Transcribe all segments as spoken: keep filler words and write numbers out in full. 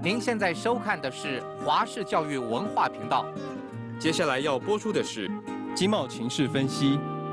您现在收看的是华视教育文化频道。 接下来要播出的是经贸情势分析。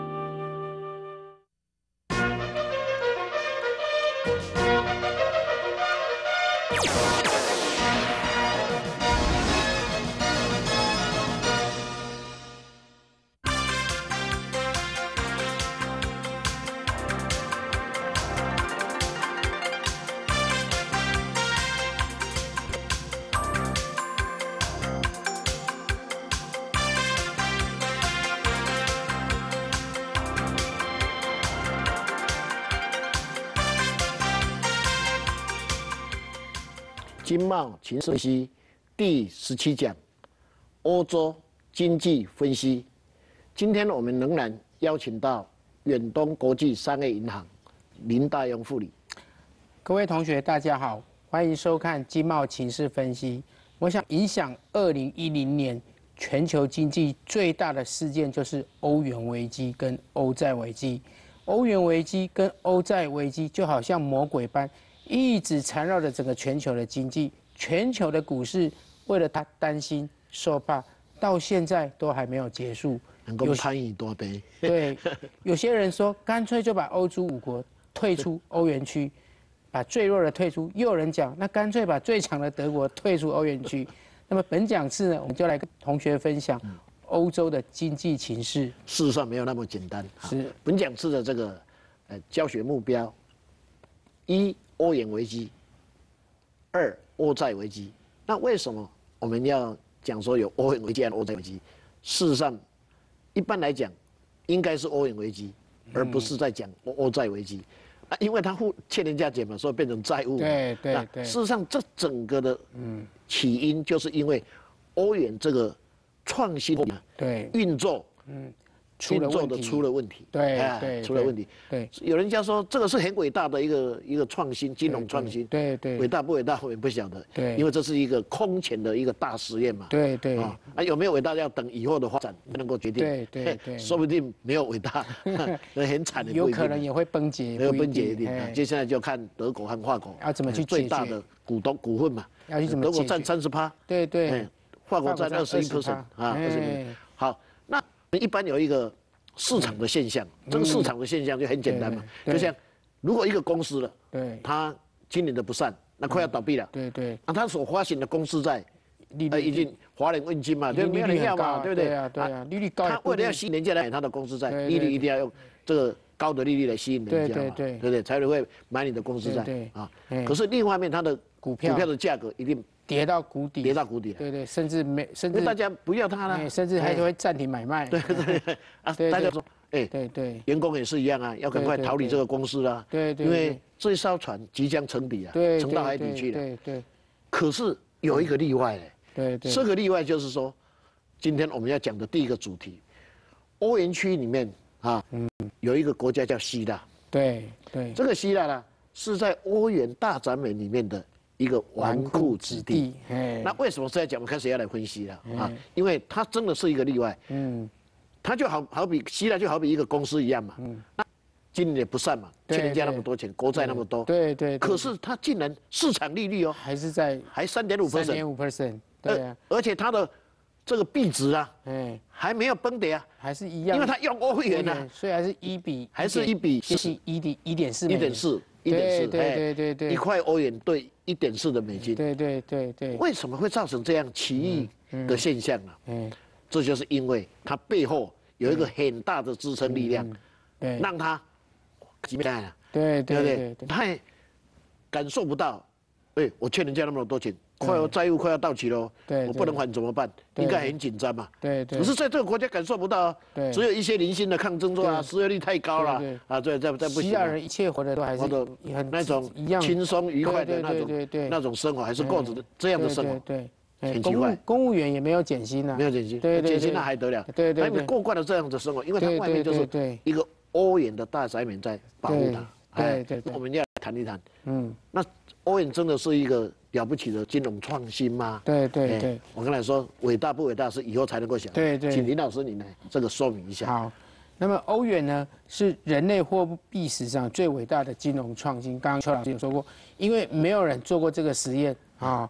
经贸情势分析第十七讲，欧洲经济分析。今天我们仍然邀请到远东国际商业银行林大庸副理。 各位同学，大家好，欢迎收看经贸情势分析。我想，影响二零一零年全球经济最大的事件就是欧元危机跟欧债危机。欧元危机跟欧债危机就好像魔鬼般，一直缠绕着整个全球的经济，全球的股市为了他担心受怕，到现在都还没有结束。 能够参与多杯。 对，有些人说干脆就把欧洲五国退出欧元区，把最弱的退出；又有人讲那干脆把最强的德国退出欧元区。那么本讲次呢，我们就来跟同学分享欧洲的经济情势。 事实上没有那么简单。 是本讲次的这个呃教学目标：一、欧元危机；二、欧债危机。那为什么我们要讲说有欧元危机和欧债危机？事实上，一般来讲，应该是欧元危机，而不是在讲欧欧债危机。啊，因为他付欠人家钱嘛，所以变成债务嘛。 对对对。 事实上，这整个的起因就是因为欧元这个创新对运作嗯运作的出了问题。 对对， 出了问题。 对， 有人家说这个是很伟大的一个一个创新，金融创新。 对对。 伟大不伟大，我也不晓得。 对。 因为这是一个空前的一个大实验嘛。 对对。 啊，有没有伟大要等以后的发展才能够决定。 对对对。 说不定没有伟大，很惨的。 有可能也会崩解。 没有崩解一定。接下来就看德国和法国要怎么去最大的股东股份嘛。 要去怎么德国占三十趴。 对对。 法国占二十一 percent 啊，二十一。好，那一般有一个市场的现象，这个市场的现象就很简单嘛，就像如果一个公司了， 对， 它经营的不善，那快要倒闭了， 对对， 那它所发行的公司债，呃，已经华人问津嘛，就没有人要嘛，对不对？ 对啊对啊，利率高， 他为了要吸引人家来买他的公司债，利率一定要用这个高的利率来吸引人家嘛，对对对，才会买你的公司债啊。可是另一方面，它的股票股票的价格一定跌到谷底， 跌到谷底了。 对对，甚至没，甚至大家不要它了， 甚至还会暂停买卖。 对对对，啊，大家说，哎， 对对， 员工也是一样啊，要赶快逃离这个公司啦。 对对， 因为这艘船即将沉底啊，沉到海底去了。 对对。 可是有一个例外嘞。 对对。 这个例外就是说，今天我们要讲的第一个主题，欧元区里面啊，嗯，有一个国家叫希腊。 对对。 这个希腊呢，是在欧元大展美里面的一个纨绔子弟。那为什么这样讲？我们开始要来分析了啊，因为它真的是一个例外。嗯。它就好好比希腊就好比一个公司一样嘛。嗯。那经营也不善嘛，欠人家那么多钱，国债那么多。 对对。 可是它竟然市场利率哦， 还是在还三点五 percent。 三点五 percent。对啊。 而且它的这个币值啊，哎，还没有崩跌啊， 还是一样， 因为它用欧元啊， 所以还是一比， 还是一比一点一点四， 一点四，一点四， 对对对对， 一块欧元兑一点四的美金。 对对对对。 为什么会造成这样奇异的现象呢？嗯，这就是因为它背后有一个很大的支撑力量，对，让它几面啊， 对对对对，他也感受不到，哎，我欠人家那么多钱。快要债务快要到期了，我不能还怎么办？应该很紧张嘛。对对。可是在这个国家感受不到啊，只有一些零星的抗争说啊，失业率太高了啊，对，在在不行。 希腊人一切活的都还是很那种轻松愉快的那种那种生活，还是过着这样的生活。对，很奇怪。 公务员也没有减薪啊， 没有减薪，减薪那还得了？ 对对。 他们过惯了这样的生活，因为他外面就是一个欧元的大宅门在保护他。 对对。 我们要谈一谈，嗯，那欧元真的是一个了不起的金融创新吗？ 对对对， 我刚才说伟大不伟大是以后才能够想。 对对， 请林老师你来这个说明一下。 好，那么欧元呢是人类货币史上最伟大的金融创新。刚刚邱老师有说过，因为没有人做过这个实验啊。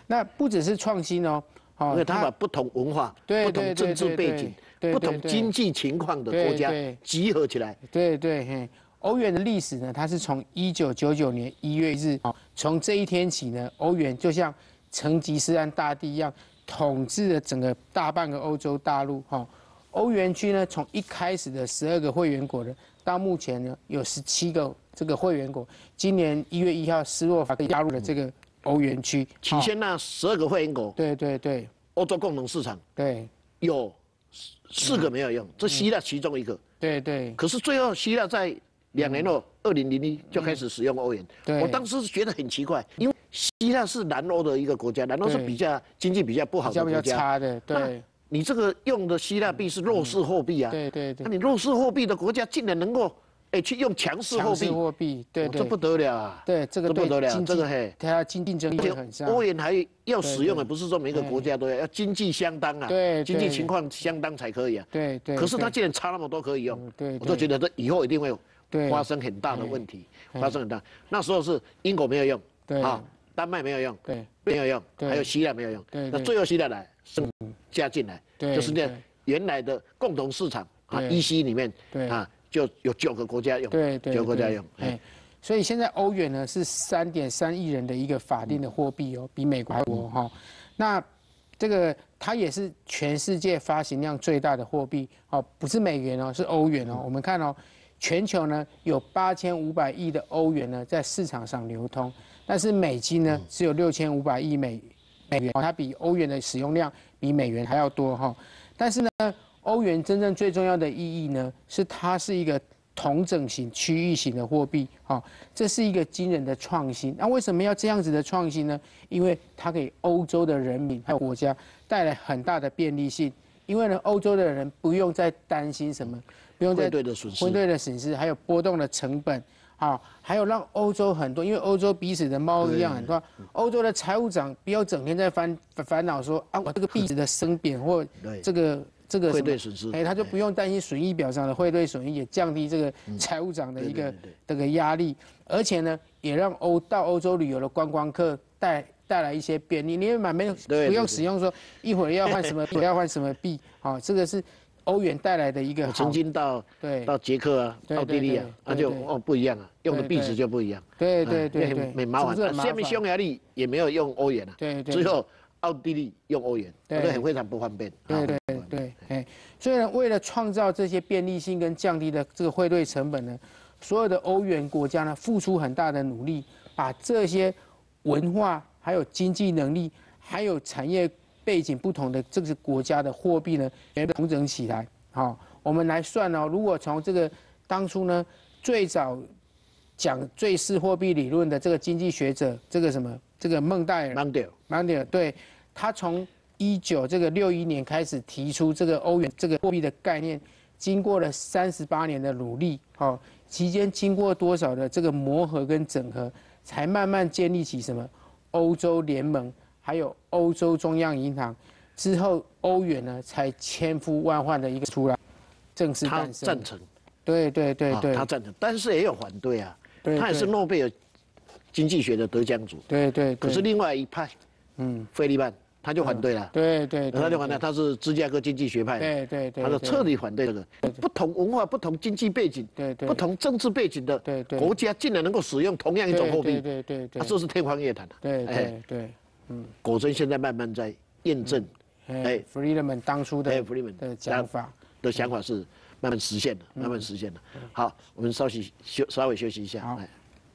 那不只是创新哦，哦， 因为他把不同文化、不同政治背景、不同经济情况的国家集合起来。 对对，嘿，欧元的历史呢，它是从一九九九年一月一日，从这一天起呢，欧元就像成吉思汗大帝一样，统治了整个大半个欧洲大陆。哈，欧元区呢，从一开始的十二个会员国呢，到目前呢有十七个这个会员国。今年一月一号，斯洛伐克加入了这个欧元区。 起先那十二个会员国， 对对对， 欧洲共同市场， 对， 有四个没有用，这希腊其中一个。 对对。 可是最后希腊在两年后，二零零一就开始使用欧元。 对， 我当时觉得很奇怪，因为希腊是南欧的一个国家，南欧是比较经济比较不好的国家， 比较差的。对， 你这个用的希腊币是弱势货币啊。 对对对。 那你弱势货币的国家竟然能够哎去用强势货币， 强势货币，对对， 这不得了啊。 对，这个不得了，这个嘿， 它经竞争力很强。 欧元还要使用，也不是说每个国家都要，要经济相当啊， 对， 经济情况相当才可以啊。 对对。 可是它既然差那么多可以用， 对， 我就觉得这以后一定会发生很大的问题，发生很大。那时候是英国没有用， 对啊，丹麦没有用， 对， 没有用，还有希腊没有用。 对， 那最后希腊来升加进来，就是那原来的共同市场啊 ，E C 里面啊，就有九个国家用， 对对， 九个国家用。 哎，所以现在欧元呢是三点三亿人的一个法定的货币哦，比美国还多哈。那这个它也是全世界发行量最大的货币哦，不是美元哦，是欧元哦。我们看哦。全球呢有八千五百亿的欧元呢在市场上流通，但是美金呢只有六千五百亿美美元，它比欧元的使用量比美元还要多哈。但是呢，欧元真正最重要的意义呢是它是一个统整型、区域型的货币，哈，这是一个惊人的创新。那为什么要这样子的创新呢？因为它给欧洲的人民还有国家带来很大的便利性。因为呢，欧洲的人不用再担心什么。不用再汇兑的损失， 汇兑的损失，还有波动的成本，啊，还有让欧洲很多，因为欧洲彼此的贸易量很多，欧洲的财务长不要整天在烦烦恼说啊，我这个币值的升贬或这个这个汇兑损失， 哎，他就不用担心损益表上的汇兑损益，也降低这个财务长的一个这个压力，而且呢，也让欧到欧洲旅游的观光客带带来一些便利，你也买没有不用使用说一会儿要换什么，一会儿要换什么币，好，这个是。欧元带来的一个， 我曾经到对到捷克啊、奥地利啊，那就哦不一样啊，用的币值就不一样。 对对对对，很麻烦。下面匈牙利也没有用欧元啊， 对对， 只有奥地利用欧元，对，很非常不方便。 对对对，哎，所以呢，为了创造这些便利性跟降低的这个汇兑成本呢，所有的欧元国家呢付出很大的努力，把这些文化还有经济能力还有产业。背景不同的这个国家的货币呢，全部统整起来。好，我们来算哦。如果从这个当初呢，最早讲最适货币理论的这个经济学者，这个什么，这个孟戴尔， 孟戴尔， 孟戴尔，对，他从一九这个六一年开始提出这个欧元这个货币的概念，经过了三十八年的努力，好，期间经过多少的这个磨合跟整合，才慢慢建立起什么欧洲联盟。还有欧洲中央银行之后，欧元呢才千呼万唤的一个出来，正式诞生。 他赞成， 对对对对， 他赞成，但是也有反对啊。他也是诺贝尔经济学的得奖主。 对对。 可是另外一派，嗯，费利曼他就反对了。 对对。 他就反对，他是芝加哥经济学派。 对对对。 他就彻底反对这个不同文化、不同经济背景、 对对， 不同政治背景的国家，竟然能够使用同样一种货币。 对对对。 这是天方夜谭的。 对对对。 嗯，果真现在慢慢在验证， 哎 ，Friedman 当初的 Friedman 的想法的想法是慢慢实现的，慢慢实现的。好，我们稍息休稍微休息一下。 好。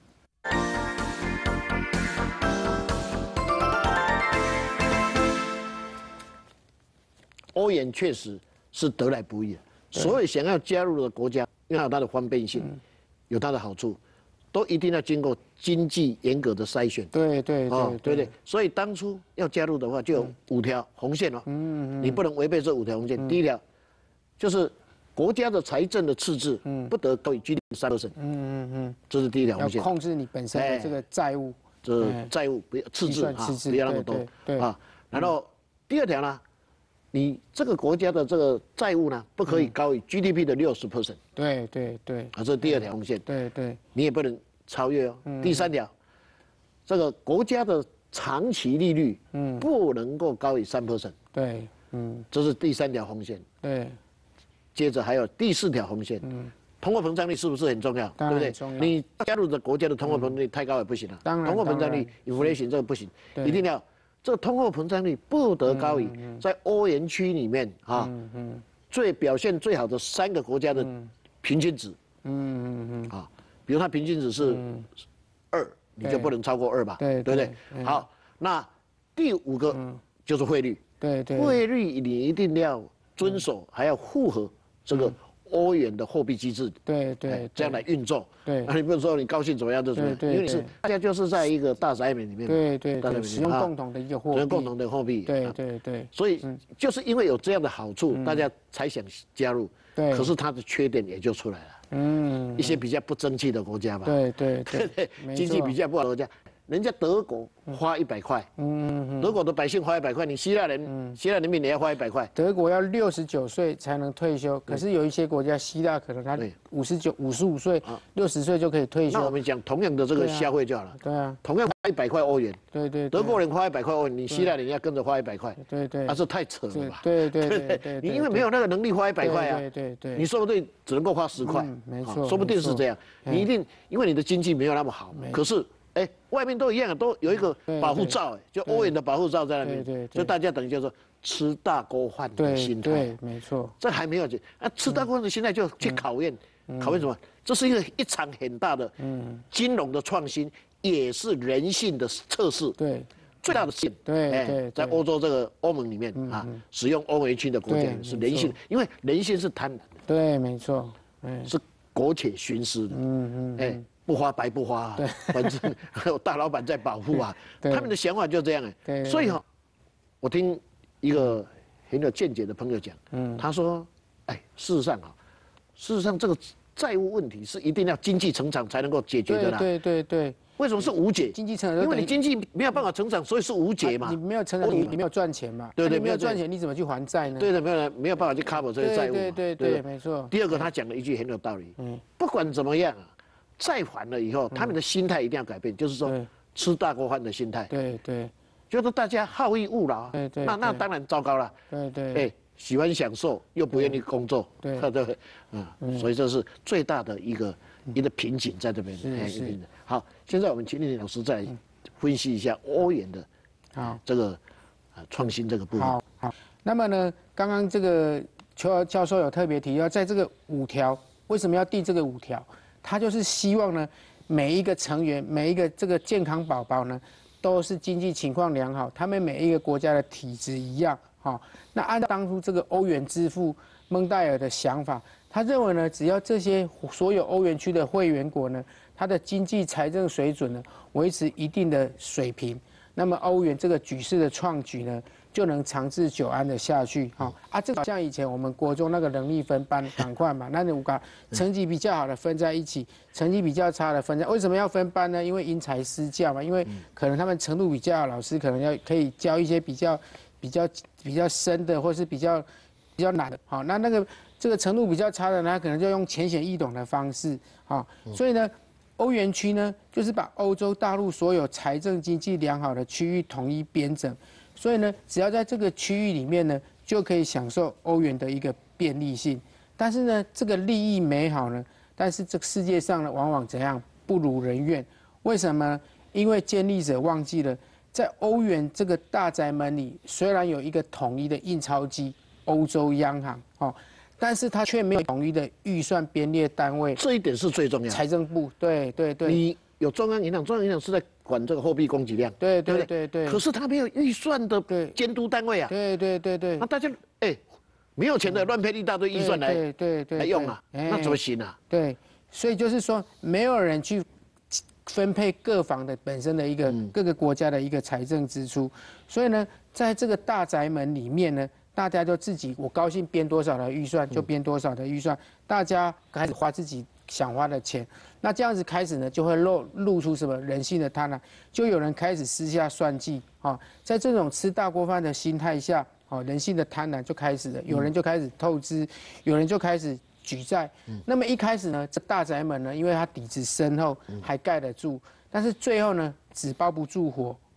欧元确实是得来不易的，所有想要加入的国家，因为有它的方便性，有它的好处。都一定要经过经济严格的筛选。 对对对对对，所以当初要加入的话，就有五条红线哦。嗯嗯。你不能违背这五条红线。第一条就是国家的财政的赤字不得高于 G D P 三 percent。嗯嗯嗯。这是第一条红线。 要控制你本身的这个债务。 这债务不要赤字啊，不要那么多。 对啊。然后第二条呢，你这个国家的这个债务呢，不可以高于 G D P 的六十 percent。 对对对。 啊，这是第二条红线。 对对。 你也不能超越哦。第三条，这个国家的长期利率嗯不能够高于三 percent， 对，嗯， 这是第三条红线。 对， 接着还有第四条红线，嗯，通货膨胀率是不是很重要？ 当然对不对？ 很重要你加入的国家的通货膨胀率太高也不行啊。 当然通货膨胀率 inflation 这个不行，一定要这个通货膨胀率不得高于在欧元区里面啊，最表现最好的三个国家的平均值。嗯嗯嗯。啊，比如它平均值是二，你就不能超过二吧？ 对对不对？好，那第五个就是汇率。 对对。 汇率你一定要遵守，还要符合这个欧元的货币机制。 对对。 这样来运作。 对。 那你不是说你高兴怎么样就怎么样？因为你是大家就是在一个大宅门里面。 对对对。使用共同的一个货币。 使用共同的货币。 对对对。 所以就是因为有这样的好处，大家才想加入。对。可是它的缺点也就出来了。嗯。一些比较不争气的国家吧。 对对对。 经济比较不好的国家。人家德国花一百块，嗯，德国的百姓花一百块，你希腊人，希腊人民也要花一百块。 德国要六十九岁才能退休，可是有一些国家，希腊可能他五十九、五十五岁、六十岁就可以退休。 那我们讲同样的这个消费就好了。 对啊， 同样花一百块欧元。 对对。 德国人花一百块欧元，你希腊人要跟着花一百块。 对对。 啊，这太扯了吧？ 对对对对。 你因为没有那个能力花一百块啊。 对对对。 你说不定只能够花十块。 没错。 说不定是这样。你一定因为你的经济没有那么好，可是。哎，外面都一样，都有一个保护罩，哎，就欧元的保护罩在那边，对，所以大家等于就是吃大锅饭的心态， 对，没错， 这还没有解啊，吃大锅饭的心态就去考验，考验什么？这是一个一场很大的金融的创新，也是人性的测试， 对， 最大的线， 对对， 在欧洲这个欧盟里面啊，使用欧元区的国家是人性，因为人性是贪婪的， 对，没错， 是苟且徇私的，嗯嗯，哎。不花白不花、啊，反正还有大老板在保护啊，他们的想法就这样哎，所以哈、喔，我听一个很有见解的朋友讲，嗯，他说，哎，事实上啊，事实上这个债务问题是一定要经济成长才能够解决的啦， 对对对， 为什么是无解？ 经济成长， 因为你经济没有办法成长，所以是无解嘛， 你没有成长，你你没有赚钱嘛，对对，没有赚钱，你怎么去还债呢？ 对的，没有没有办法去 cover 这些债务， 对对对，没错。 第二个，他讲了一句很有道理，嗯，不管怎么样啊。再还了以后，他们的心态一定要改变，就是说吃大锅饭的心态。对对，就是大家好逸恶劳。对对，那那当然糟糕了。对对，哎，喜欢享受又不愿意工作，对对对，嗯，所以这是最大的一个一个瓶颈在这边。是是。好，现在我们请李老师再分析一下欧元的啊这个啊创新这个部分。 好，好。那么呢，刚刚这个邱教授有特别提到，在这个五条，为什么要定这个五条？他就是希望呢，每一个成员，每一个这个健康宝宝呢，都是经济情况良好，他们每一个国家的体质一样，哈。那按照当初这个欧元之父蒙代尔的想法，他认为呢，只要这些所有欧元区的会员国呢，它的经济财政水准呢维持一定的水平，那么欧元这个举世的创举呢，就能长治久安的下去，哈啊，这个像以前我们国中那个能力分班赶快嘛，那五个成绩比较好的分在一起，成绩比较差的分在，为什么要分班呢？因为因材施教嘛，因为可能他们程度比较好，老师可能要可以教一些比较比较比较深的，或是比较比较难的，好，那那个这个程度比较差的呢，他可能就用浅显易懂的方式，好，所以呢。欧元区呢，就是把欧洲大陆所有财政经济良好的区域统一编整，所以呢，只要在这个区域里面呢，就可以享受欧元的一个便利性。但是呢，这个利益美好呢，但是这个世界上呢，往往怎样不如人愿？为什么呢？因为建立者忘记了，在欧元这个大宅门里，虽然有一个统一的印钞机——欧洲央行，哦。但是它却没有统一的预算编列单位， 这一点是最重要的。 财政部，对对对。 你有中央银行，中央银行是在管这个货币供给量， 对对对对。 可是它没有预算的监督单位啊。 对对对对。 那大家哎，没有钱的乱配一大堆预算来，对对对，来用啊，那怎么行啊？ 对，所以就是说，没有人去分配各方的本身的一个各个国家的一个财政支出，所以呢，在这个大宅门里面呢。大家就自己，我高兴编多少的预算就编多少的预算，大家开始花自己想花的钱，那这样子开始呢，就会露露出什么人性的贪婪，就有人开始私下算计啊，在这种吃大锅饭的心态下，啊，人性的贪婪就开始了，有人就开始透支，有人就开始举债，那么一开始呢，这大宅门呢，因为它底子深厚，还盖得住，但是最后呢，纸包不住火。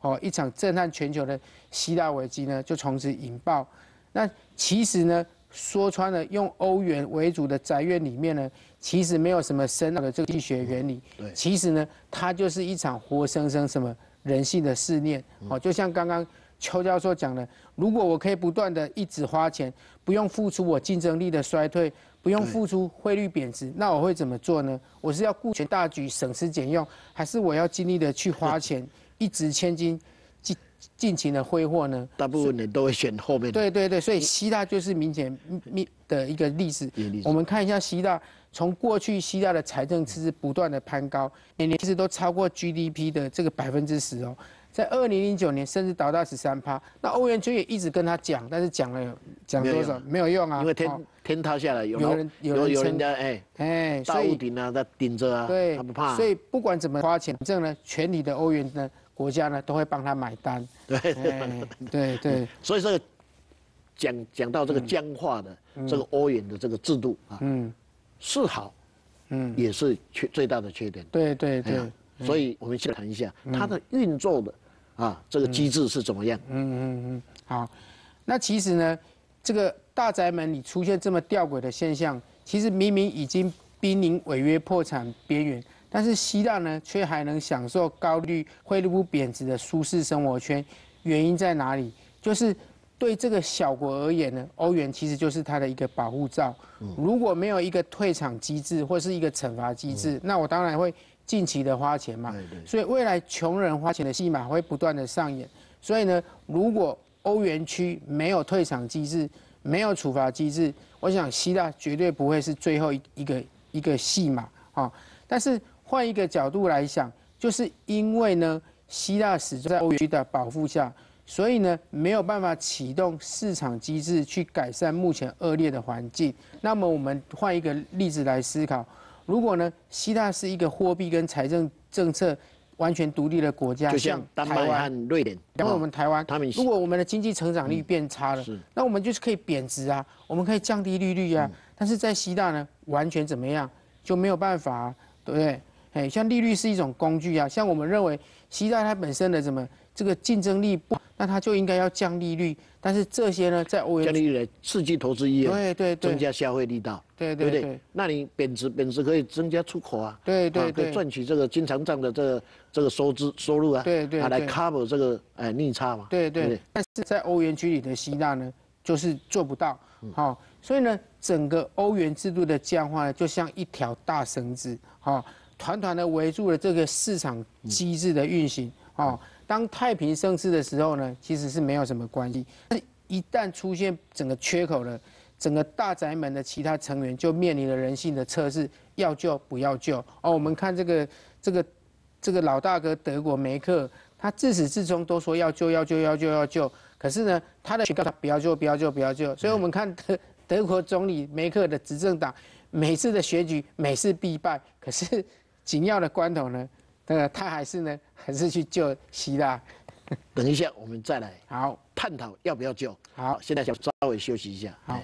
哦，一场震撼全球的希腊危机呢，就从此引爆。那其实呢，说穿了，用欧元为主的宅院里面呢，其实没有什么深奥的这个经济学原理。 对， 其实呢，它就是一场活生生什么人性的试炼。哦，就像刚刚邱教授讲的，如果我可以不断的一直花钱，不用付出我竞争力的衰退，不用付出汇率贬值，那我会怎么做呢？我是要顾全大局，省吃俭用，还是我要尽力的去花钱，一掷千金，尽尽情的挥霍呢？ 大部分人都会选后面。 对对对，所以希腊就是明显明的一个例子。我们看一下希腊，从过去希腊的财政赤字不断的攀高，年年其实都超过 G D P 的这个百分之十哦。在二零零九年甚至达到十三趴，那欧元区也一直跟他讲，但是讲了讲多少没有用啊， 因为天、哦、天塌下来有有人有人有人家哎哎大屋顶啊，在顶着啊， 对， 他不怕、啊。 所以不管怎么花钱，反正呢，全体的欧元呢国家呢都会帮他买单。 对、 哎、对对， 所以这个讲讲到这个僵化的、嗯、这个欧元的这个制度啊，嗯，是好，嗯，也是缺最大的缺点。 对对对。 哎所以，我们先谈一下它的运作的啊这个机制是怎么样。 嗯嗯嗯，好。那其实呢，这个大宅门里出现这么吊诡的现象，其实明明已经濒临违约破产边缘，但是希腊呢却还能享受高利率、汇率不贬值的舒适生活圈。原因在哪里？就是对这个小国而言呢，欧元其实就是它的一个保护罩。如果没有一个退场机制或是一个惩罚机制，那我当然会尽期的花钱嘛，所以未来穷人花钱的戏码会不断的上演。所以呢，如果欧元区没有退场机制，没有处罚机制，我想希腊绝对不会是最后一个一个戏码啊。但是换一个角度来想，就是因为呢，希腊始终在欧元区的保护下，所以呢没有办法启动市场机制去改善目前恶劣的环境。那么我们换一个例子来思考。如果呢，希腊是一个货币跟财政政策完全独立的国家， 就像丹麦和瑞典， 然后我们台湾， 他们如果我们的经济成长率变差了，那我们就是可以贬值啊，我们可以降低利率啊。但是在希腊呢，完全怎么样就没有办法啊，对不对？哎，像利率是一种工具啊，像我们认为希腊它本身的什么这个竞争力不，那它就应该要降利率。但是这些呢，在欧元降利率来刺激投资意愿， 对对对， 增加消费力道， 对对对不对？那你贬值，贬值可以增加出口啊， 对对对， 可以赚取这个经常账的这个这个收支收入啊， 对对， 啊来 cover 这个哎逆差嘛， 对对。但是在欧元区里的希腊呢，就是做不到，好，所以呢，整个欧元制度的僵化呢，就像一条大绳子，好，团团的围住了这个市场机制的运行，哦。当太平盛世的时候呢，其实是没有什么关系。但是一旦出现整个缺口了，整个大宅门的其他成员就面临了人性的测试，要救不要救。哦，我们看这个这个这个老大哥德国梅克，他自始至终都说要救要救要救要救，可是呢，他的选告他不要救不要救不要救。所以我们看德德国总理梅克的执政党，每次的选举每次必败，可是紧要的关头呢？呃，他还是呢，还是去救希腊。 等一下，我们再来好探讨要不要救。 好， 现在想稍微休息一下。 好。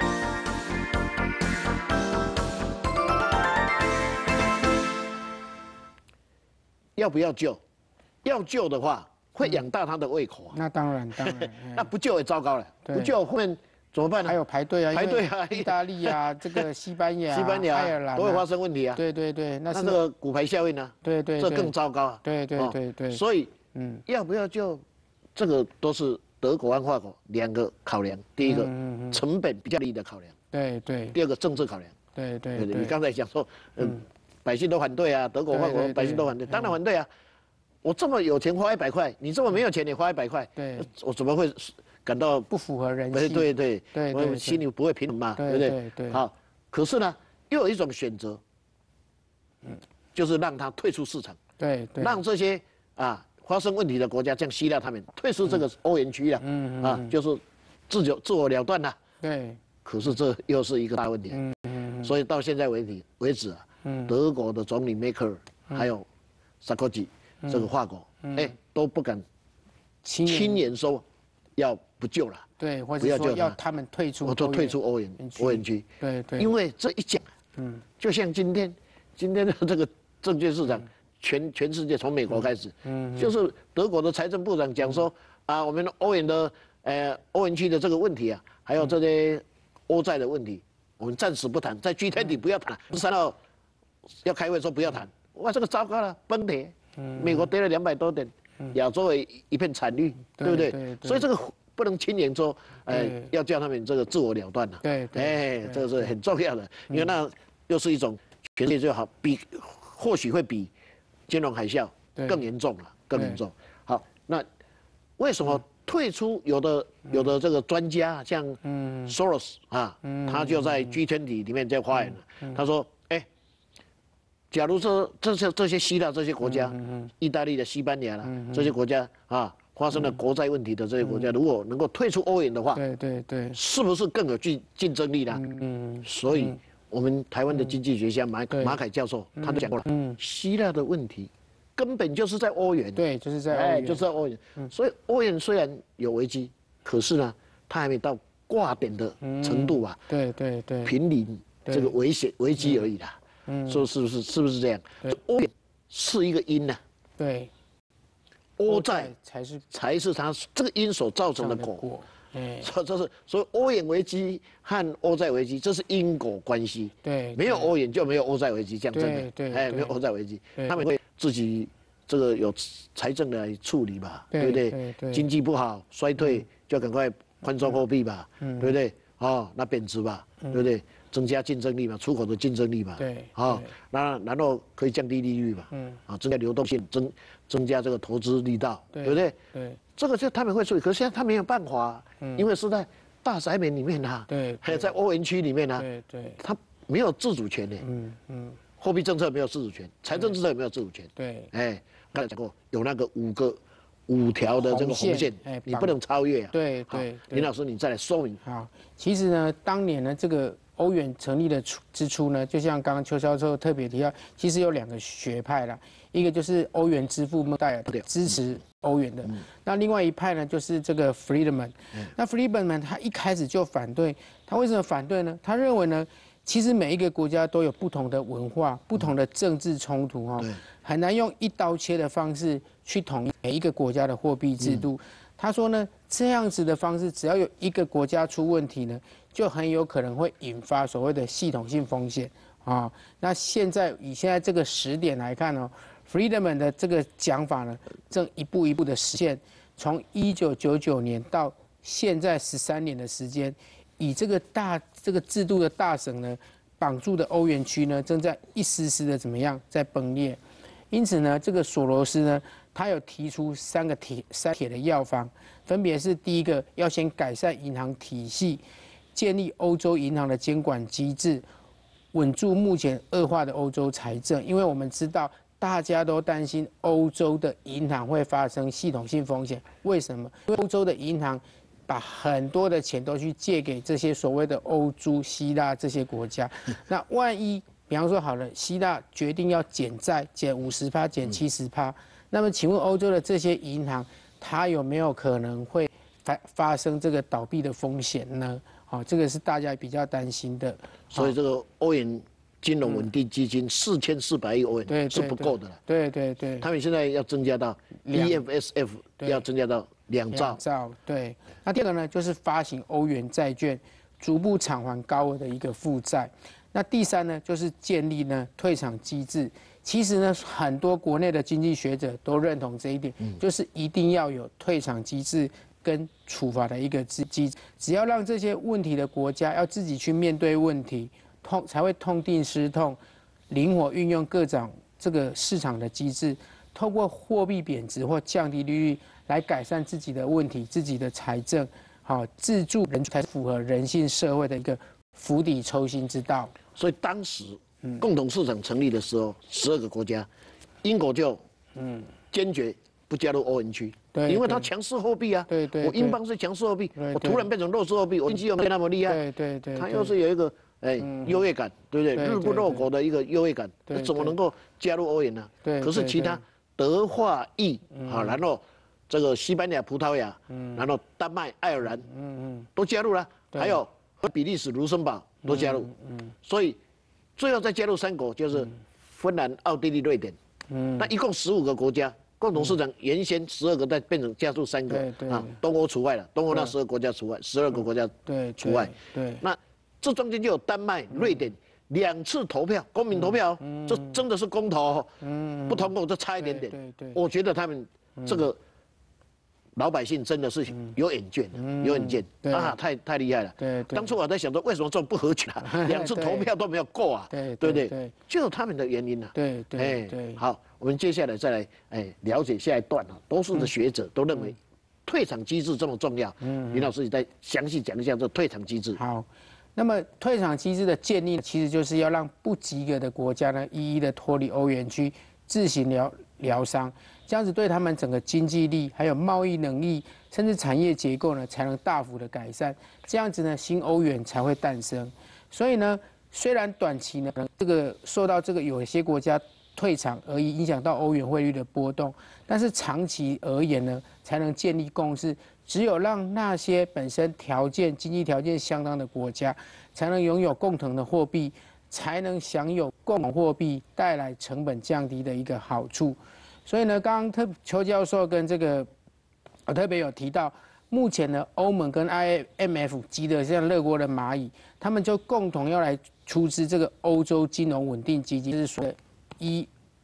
要不要救？要救的话，会养大他的胃口啊。 那当然，当然。 那不救也糟糕了，不救后面怎么办呢？ 还有排队啊， 排队啊， 意大利啊，这个西班牙、 西班牙、 爱尔兰都会发生问题啊。 对对对， 那这个骨牌效应呢？ 对对， 这更糟糕啊。 对对对对。 所以，嗯，要不要救？这个都是德国和法国两个考量。第一个，成本比较低的考量。 对对。 第二个，政治考量。 对对对。 你刚才讲说，嗯，百姓都反对啊，德国、法国百姓都反对，当然反对啊。我这么有钱花一百块，你这么没有钱你花一百块， 对， 我怎么会感到不符合人性？ 对对对， 我心里不会平衡嘛，对不对？ 对。 好，可是呢，又有一种选择，嗯，就是让他退出市场， 对对， 让这些啊发生问题的国家，像希腊他们退出这个欧元区了，嗯啊，就是自就自我了断了。 对。 可是这又是一个大问题，嗯嗯，所以到现在为止为止啊，嗯，德国的总理梅克尔还有萨科齐。这个法国，哎，都不敢轻言说要不救了， 对，或者说要他们退出， 我都退出欧元欧元区， 对对， 因为这一讲，嗯，就像今天今天的这个证券市场全全世界从美国开始，嗯，就是德国的财政部长讲说啊，我们欧元的呃欧元区的这个问题啊，还有这些欧债的问题，我们暂时不谈，在 G二十 不要谈，十三号要开会说不要谈，哇，这个糟糕了，崩跌，美国跌了两百多点，亚洲也一片惨绿，对不对？所以这个不能轻言说，呃，要叫他们这个自我了断了， 对， 哎，这个是很重要的，因为那又是一种全世界最好比，或许会比金融海啸更严重了，更严重。好，那为什么退出？有的有的这个专家像 Soros 啊，他就在 G二十 里面在发言了，他说，哎，假如说这些这些希腊这些国家，意大利的、西班牙啦这些国家啊，发生了国债问题的这些国家，如果能够退出欧元的话， 对对对， 是不是更有竞竞争力呢？嗯，所以我们台湾的经济学家马马凯教授他就讲过了，嗯，希腊的问题根本就是在欧元， 对，就是在欧元， 就是在欧元。所以欧元虽然有危机，可是呢，它还没到挂点的程度啊， 对对对， 濒临这个危险危机而已啦。嗯，说是不是是不是这样？欧元是一个因呐， 对， 欧债才是才是它这个因所造成的果。哎，这这是所以欧元危机和欧债危机，这是因果关系。 对， 没有欧元就没有欧债危机，讲真的， 对， 哎，没有欧债危机，他们会自己这个有财政来处理吧，对不对？经济不好衰退就赶快宽松货币吧，对不对？哦，那贬值吧，对不对？增加竞争力嘛，出口的竞争力嘛， 对， 啊，那然后可以降低利率嘛，嗯，啊，增加流动性，增增加这个投资力道，对不对？ 对， 这个就他们会处理，可是现在他没有办法，因为是在大宅门里面啊， 对， 还有在欧元区里面啊， 对对， 他没有自主权的，嗯嗯，货币政策没有自主权，财政政策也没有自主权， 对， 哎，刚才讲过有那个五个五条的这个红线，你不能超越啊， 对对， 林老师你再来说明。 好，其实呢，当年呢这个。欧元成立的之初呢，就像刚刚邱教授特别提到，其实有两个学派啦，一个就是欧元之父孟戴尔支持欧元的，嗯、那另外一派呢就是这个 Friedman。嗯、那 Friedman 他一开始就反对，他为什么反对呢？他认为呢，其实每一个国家都有不同的文化、不同的政治冲突哦，很难用一刀切的方式去统一每一个国家的货币制度。嗯、他说呢，这样子的方式，只要有一个国家出问题呢，就很有可能会引发所谓的系统性风险啊、哦。那现在以现在这个时点来看呢、哦、，Friedman 的这个讲法呢，正一步一步的实现。从一九九九年到现在十三年的时间，以这个大这个制度的大绳呢绑住的欧元区呢，正在一丝丝的怎么样在崩裂。因此呢，这个索罗斯呢，他有提出三个铁三铁的药方，分别是第一个要先改善银行体系。建立欧洲银行的监管机制，稳住目前恶化的欧洲财政。因为我们知道，大家都担心欧洲的银行会发生系统性风险。为什么？因为欧洲的银行把很多的钱都去借给这些所谓的欧洲、希腊这些国家。那万一，比方说好了，希腊决定要减债，减五十趴，减七十趴，那么请问欧洲的这些银行，它有没有可能会发发生这个倒闭的风险呢？好、哦，这个是大家比较担心的。 所以这个欧元金融稳定基金四千四百亿欧元是不够的了。 对对对。 他们现在要增加到 E F S F 要增加到两兆。 两兆，对。那第二个呢，就是发行欧元债券，逐步偿还高额的一个负债。那第三呢，就是建立呢退场机制。其实呢，很多国内的经济学者都认同这一点，嗯、就是一定要有退场机制。跟处罚的一个机制，只要让这些问题的国家要自己去面对问题，痛才会痛定思痛，灵活运用各种这个市场的机制，透过货币贬值或降低利率来改善自己的问题、自己的财政，好自助人才符合人性社会的一个釜底抽薪之道。 所以当时共同市场成立的时候，十二个国家，英国就嗯坚决不加入欧元区。因为它强势货币啊， 对对， 我英镑是强势货币，我突然变成弱势货币，我经济又没那么厉害， 对对对， 它又是有一个哎优越感，对不对？日不落国的一个优越感，那怎么能够加入欧元呢？对，可是其他德法意啊，然后这个西班牙、葡萄牙，然后丹麦、爱尔兰，嗯嗯，都加入了，还有比利时、卢森堡都加入，嗯，所以最后再加入三国就是芬兰、奥地利、瑞典。 嗯，那一共十五个国家。共同市场原先十二个，再变成加入三个， 对对啊，东欧除外了，东欧那十二个国家除外，十二个国家对除外。 对， 那这中间就有丹麦、瑞典两次投票，公民投票，这真的是公投，不通过就差一点点。 对对， 我觉得他们这个老百姓真的是有眼见，有眼见啊，太太厉害了。 对， 当初我在想说，为什么这种不合群啊？两次投票都没有过啊？ 对对不对？就有他们的原因啊。 对对对。 好，我们接下来再来哎了解下一段啊，多数的学者都认为退场机制这么重要。嗯，林老师，你再详细讲一下这退场机制。 好，那么退场机制的建立，其实就是要让不及格的国家呢，一一的脱离欧元区，自行疗疗伤。这样子对他们整个经济力、还有贸易能力，甚至产业结构呢，才能大幅的改善。这样子呢，新欧元才会诞生。所以呢，虽然短期呢，这个受到这个有一些国家退场而影响到欧元汇率的波动，但是长期而言呢，才能建立共识。只有让那些本身条件、经济条件相当的国家，才能拥有共同的货币，才能享有共同货币带来成本降低的一个好处。所以呢，刚刚特邱教授跟这个我特别有提到，目前呢，欧盟跟 I M F 急得像热锅的蚂蚁，他们就共同要来出资这个欧洲金融稳定基金，就是说的 E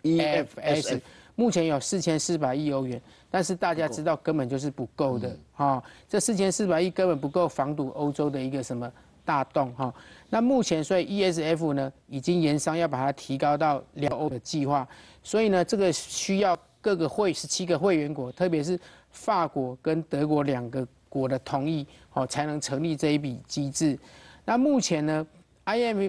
F S， 目前有四千四百亿欧元，但是大家知道根本就是不够的啊、哦，这四千四百亿根本不够防堵欧洲的一个什么大洞哈、哦。那目前所以 E S F 呢已经研商要把它提高到两欧的计划，所以呢这个需要各个会十七个会员国，特别是法国跟德国两个国的同意哦，才能成立这一笔机制。那目前呢 I M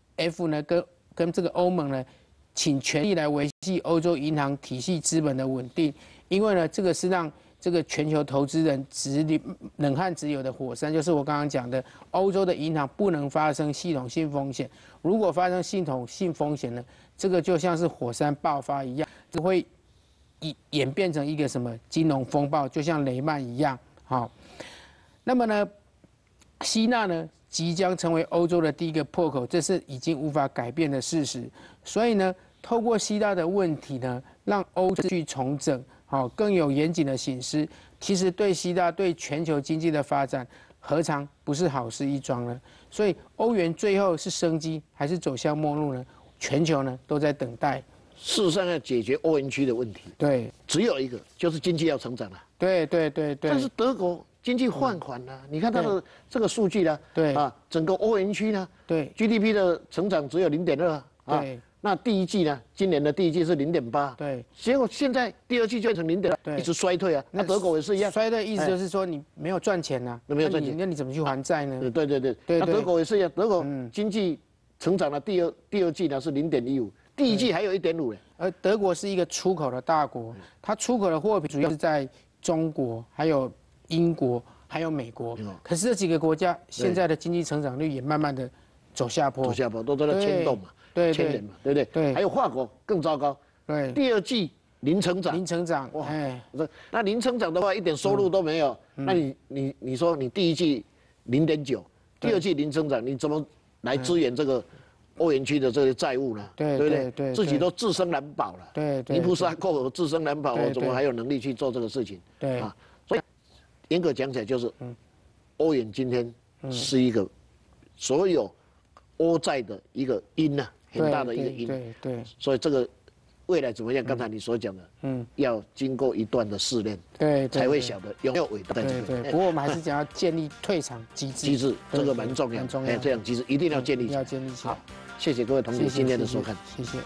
F 呢跟跟这个欧盟呢，请全力来维系欧洲银行体系资本的稳定，因为呢这个是让这个全球投资人直冷汗直流的火山，就是我刚刚讲的，欧洲的银行不能发生系统性风险。如果发生系统性风险呢，这个就像是火山爆发一样，就会演变成一个什么金融风暴，就像雷曼一样。好，那么呢，希腊呢即将成为欧洲的第一个破口，这是已经无法改变的事实。所以呢，透过希腊的问题呢，让欧洲去重整。好，更有严谨的形式，其实对希腊、对全球经济的发展，何尝不是好事一桩呢？所以，欧元最后是生机还是走向没落呢？全球呢都在等待。 事实上，要解决欧元区的问题， 对， 只有一个，就是经济要成长了。 对对对对。 但是德国经济放缓了，你看它的这个数据呢， 对啊，整个欧元区呢， 对 G D P 的成长只有零点二啊。 对。 那第一季呢？今年的第一季是零点八， 对， 结果现在第二季就变成零点二，一直衰退啊。那德国也是一样， 衰退意思就是说你没有赚钱呐， 没有赚钱， 那你怎么去还债呢？ 对对对，那德国也是一样，德国经济成长的第二第二季呢是零点一五，第一季还有一点五嘞。 而德国是一个出口的大国，它出口的货品主要是在中国、还有英国、还有美国，可是这几个国家现在的经济成长率也慢慢的走下坡， 走下坡都在那牵动嘛。 对千人嘛，对不对？ 对， 还有法国更糟糕， 对， 第二季零成长， 零成长，哇， 哎，那零成长的话，一点收入都没有， 嗯、 那你你你说你第一季零点九，第二季零成长，你怎么来支援这个欧元区的这些债务呢？ 对对不对？ 对， 自己都自身难保了， 对对， 尼布萨寇自身难保，我怎么还有能力去做这个事情？ 对啊，所以严格讲起来，就是欧元今天是一个所有欧债的一个因呐。很大的一个因， 对对， 所以这个未来怎么样？刚才你所讲的，嗯，要经过一段的试炼， 对， 才会晓得有没有伟大。 对对，不过我们还是讲要建立退场机制， 机制这个蛮重要， 蛮重要， 这样机制一定要建立， 要建立起来。 好，谢谢各位同学今天的收看， 谢谢。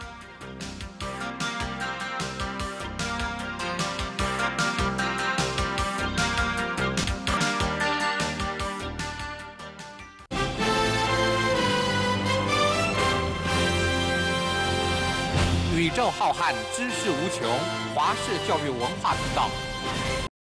宇宙浩瀚，知识无穷，华视教育文化频道